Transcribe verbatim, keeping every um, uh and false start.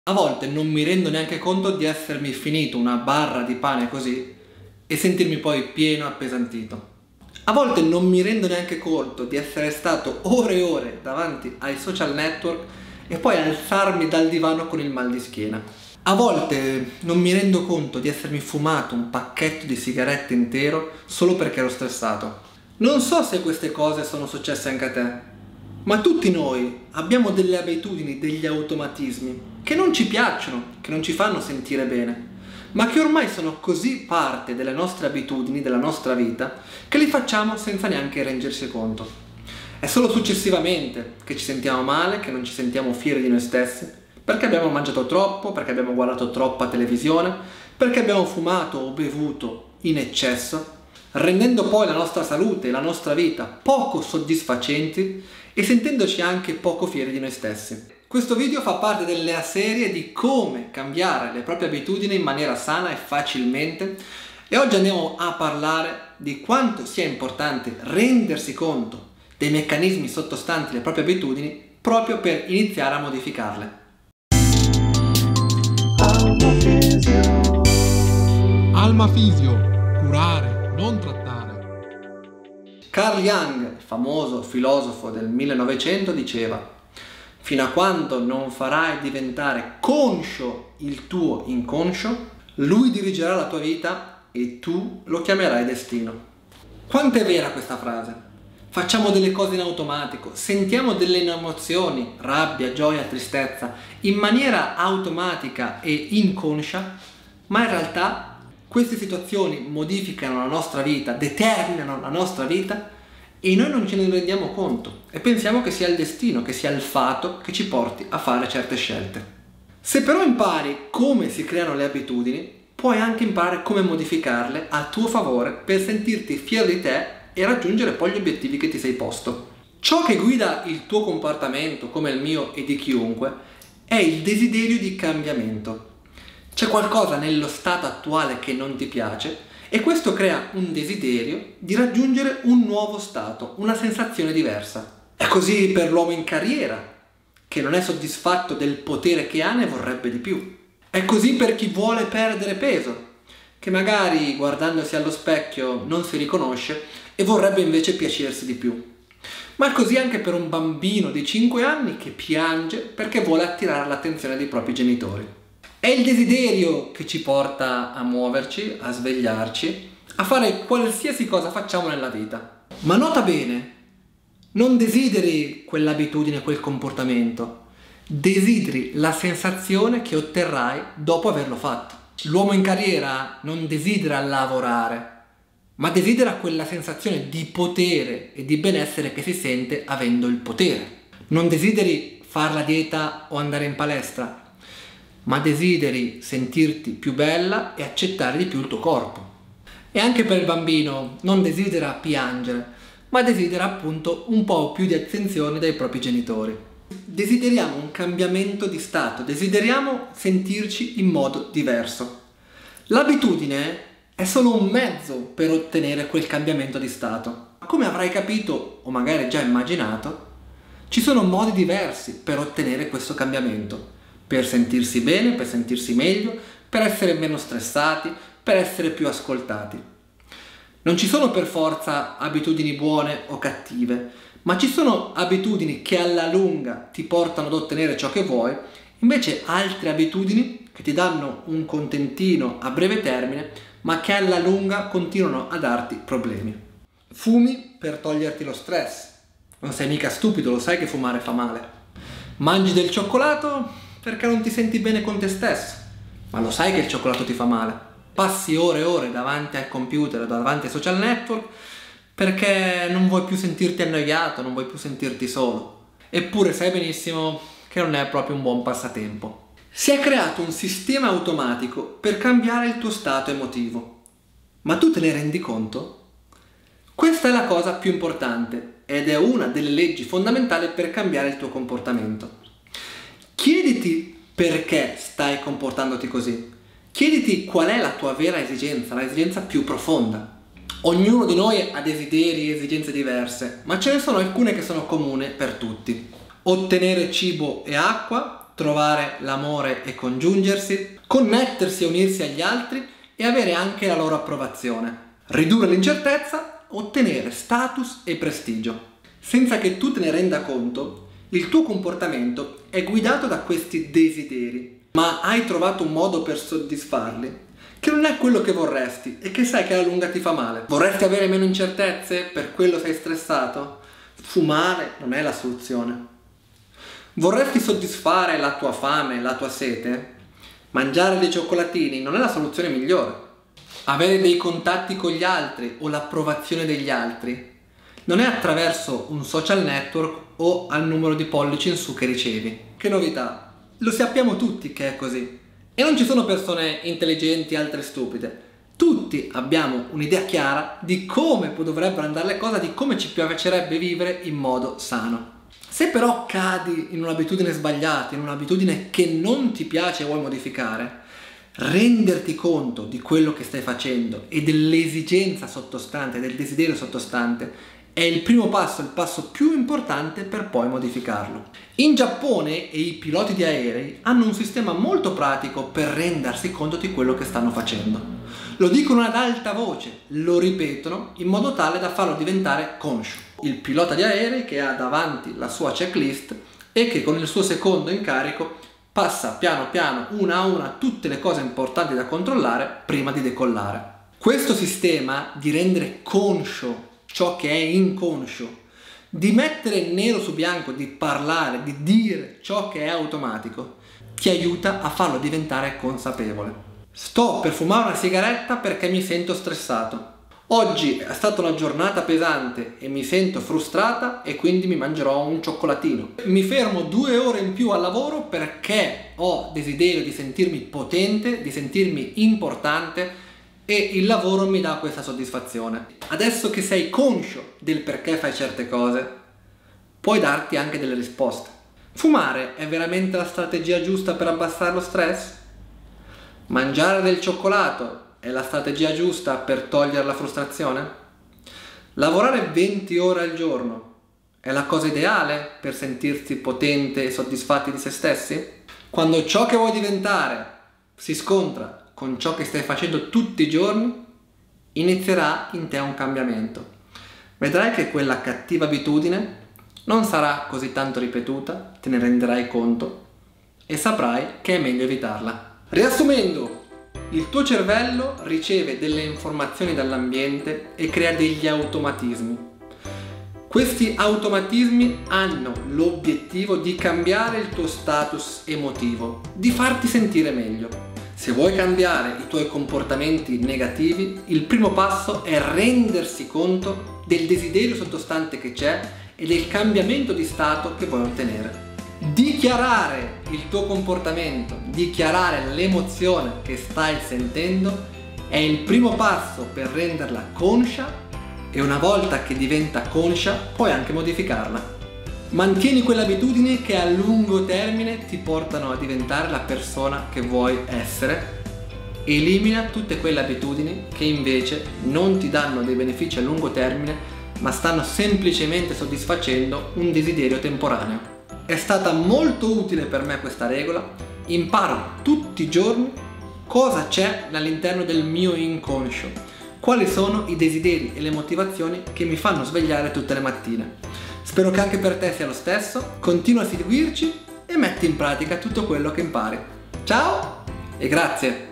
A volte non mi rendo neanche conto di essermi finito una barra di pane così e sentirmi poi pieno e appesantito. A volte non mi rendo neanche conto di essere stato ore e ore davanti ai social network e poi alzarmi dal divano con il mal di schiena. A volte non mi rendo conto di essermi fumato un pacchetto di sigarette intero solo perché ero stressato. Non so se queste cose sono successe anche a te, ma tutti noi abbiamo delle abitudini, degli automatismi che non ci piacciono, che non ci fanno sentire bene, ma che ormai sono così parte delle nostre abitudini, della nostra vita, che li facciamo senza neanche renderci conto. È solo successivamente che ci sentiamo male, che non ci sentiamo fieri di noi stessi, perché abbiamo mangiato troppo, perché abbiamo guardato troppa televisione, perché abbiamo fumato o bevuto in eccesso, rendendo poi la nostra salute e la nostra vita poco soddisfacenti e sentendoci anche poco fieri di noi stessi. Questo video fa parte della serie di come cambiare le proprie abitudini in maniera sana e facilmente e oggi andiamo a parlare di quanto sia importante rendersi conto dei meccanismi sottostanti le proprie abitudini proprio per iniziare a modificarle. Alma Fisio, curare, non trattare. Carl Jung, il famoso filosofo del millenovecento, diceva: fino a quando non farai diventare conscio il tuo inconscio, lui dirigerà la tua vita e tu lo chiamerai destino. Quanto è vera questa frase? Facciamo delle cose in automatico, sentiamo delle emozioni, rabbia, gioia, tristezza, in maniera automatica e inconscia, ma in realtà queste situazioni modificano la nostra vita, determinano la nostra vita e noi non ce ne rendiamo conto e pensiamo che sia il destino, che sia il fato che ci porti a fare certe scelte. Se però impari come si creano le abitudini, puoi anche imparare come modificarle a tuo favore per sentirti fiero di te e raggiungere poi gli obiettivi che ti sei posto. Ciò che guida il tuo comportamento, come il mio e di chiunque, è il desiderio di cambiamento. C'è qualcosa nello stato attuale che non ti piace e questo crea un desiderio di raggiungere un nuovo stato, una sensazione diversa. È così per l'uomo in carriera, che non è soddisfatto del potere che ha, ne vorrebbe di più. È così per chi vuole perdere peso, che magari guardandosi allo specchio non si riconosce e vorrebbe invece piacersi di più. Ma è così anche per un bambino di cinque anni che piange perché vuole attirare l'attenzione dei propri genitori. È il desiderio che ci porta a muoverci, a svegliarci, a fare qualsiasi cosa facciamo nella vita. Ma nota bene, non desideri quell'abitudine, quel comportamento, desideri la sensazione che otterrai dopo averlo fatto. L'uomo in carriera non desidera lavorare, ma desidera quella sensazione di potere e di benessere che si sente avendo il potere. Non desideri fare la dieta o andare in palestra, ma desideri sentirti più bella e accettare di più il tuo corpo. E anche per il bambino non desidera piangere, ma desidera appunto un po' più di attenzione dai propri genitori. Desideriamo un cambiamento di stato, desideriamo sentirci in modo diverso. L'abitudine è solo un mezzo per ottenere quel cambiamento di stato. Come avrai capito o magari già immaginato, ci sono modi diversi per ottenere questo cambiamento. Per sentirsi bene, per sentirsi meglio, per essere meno stressati, per essere più ascoltati. Non ci sono per forza abitudini buone o cattive, ma ci sono abitudini che alla lunga ti portano ad ottenere ciò che vuoi, invece altre abitudini che ti danno un contentino a breve termine, ma che alla lunga continuano a darti problemi. Fumi per toglierti lo stress. Non sei mica stupido, lo sai che fumare fa male. Mangi del cioccolato perché non ti senti bene con te stesso, ma lo sai che il cioccolato ti fa male. Passi ore e ore davanti al computer, davanti ai social network, perché non vuoi più sentirti annoiato, non vuoi più sentirti solo. Eppure sai benissimo che non è proprio un buon passatempo. Si è creato un sistema automatico per cambiare il tuo stato emotivo. Ma tu te ne rendi conto? Questa è la cosa più importante ed è una delle leggi fondamentali per cambiare il tuo comportamento. Chiediti perché stai comportandoti così. Chiediti qual è la tua vera esigenza, la esigenza più profonda. Ognuno di noi ha desideri e esigenze diverse, ma ce ne sono alcune che sono comuni per tutti. Ottenere cibo e acqua, trovare l'amore e congiungersi, connettersi e unirsi agli altri e avere anche la loro approvazione. Ridurre l'incertezza, ottenere status e prestigio. Senza che tu te ne renda conto, il tuo comportamento è guidato da questi desideri, ma hai trovato un modo per soddisfarli che non è quello che vorresti e che sai che alla lunga ti fa male. Vorresti avere meno incertezze? Per quello sei stressato? Fumare non è la soluzione. Vorresti soddisfare la tua fame, la tua sete? Mangiare dei cioccolatini non è la soluzione migliore. Avere dei contatti con gli altri o l'approvazione degli altri non è attraverso un social network o al numero di pollici in su che ricevi. Che novità! Lo sappiamo tutti che è così. E non ci sono persone intelligenti e altre stupide. Tutti abbiamo un'idea chiara di come dovrebbero andare le cose, di come ci piacerebbe vivere in modo sano. Se però cadi in un'abitudine sbagliata, in un'abitudine che non ti piace e vuoi modificare, renderti conto di quello che stai facendo e dell'esigenza sottostante, del desiderio sottostante, è il primo passo, il passo più importante per poi modificarlo. In Giappone e i piloti di aerei hanno un sistema molto pratico per rendersi conto di quello che stanno facendo. Lo dicono ad alta voce, lo ripetono in modo tale da farlo diventare conscio. Il pilota di aerei che ha davanti la sua checklist e che con il suo secondo incarico passa piano piano, una a una, tutte le cose importanti da controllare prima di decollare. Questo sistema di rendere conscio ciò che è inconscio, di mettere nero su bianco, di parlare, di dire ciò che è automatico, ti aiuta a farlo diventare consapevole. Sto per fumare una sigaretta perché mi sento stressato. Oggi è stata una giornata pesante e mi sento frustrata e quindi mi mangerò un cioccolatino. Mi fermo due ore in più al lavoro perché ho desiderio di sentirmi potente, di sentirmi importante e il lavoro mi dà questa soddisfazione. Adesso che sei conscio del perché fai certe cose, puoi darti anche delle risposte. Fumare è veramente la strategia giusta per abbassare lo stress? Mangiare del cioccolato è la strategia giusta per togliere la frustrazione? Lavorare venti ore al giorno è la cosa ideale per sentirsi potente e soddisfatti di se stessi? Quando ciò che vuoi diventare si scontra con ciò che stai facendo tutti i giorni, inizierà in te un cambiamento. Vedrai che quella cattiva abitudine non sarà così tanto ripetuta, te ne renderai conto e saprai che è meglio evitarla. Riassumendo, il tuo cervello riceve delle informazioni dall'ambiente e crea degli automatismi. Questi automatismi hanno l'obiettivo di cambiare il tuo status emotivo, di farti sentire meglio. Se vuoi cambiare i tuoi comportamenti negativi, il primo passo è rendersi conto del desiderio sottostante che c'è e del cambiamento di stato che vuoi ottenere. Dichiarare il tuo comportamento, dichiarare l'emozione che stai sentendo è il primo passo per renderla conscia e una volta che diventa conscia puoi anche modificarla. Mantieni quell'abitudine che a lungo termine ti portano a diventare la persona che vuoi essere. Elimina tutte quelle abitudini che invece non ti danno dei benefici a lungo termine, ma stanno semplicemente soddisfacendo un desiderio temporaneo. È stata molto utile per me questa regola. Imparo tutti i giorni cosa c'è all'interno del mio inconscio, quali sono i desideri e le motivazioni che mi fanno svegliare tutte le mattine. Spero che anche per te sia lo stesso, continua a seguirci e metti in pratica tutto quello che impari. Ciao e grazie!